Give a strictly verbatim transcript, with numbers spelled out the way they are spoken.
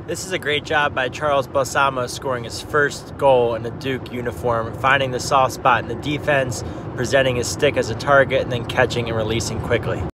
This is a great job by Charles Balsamo scoring his first goal in a Duke uniform, finding the soft spot in the defense, presenting his stick as a target, and then catching and releasing quickly.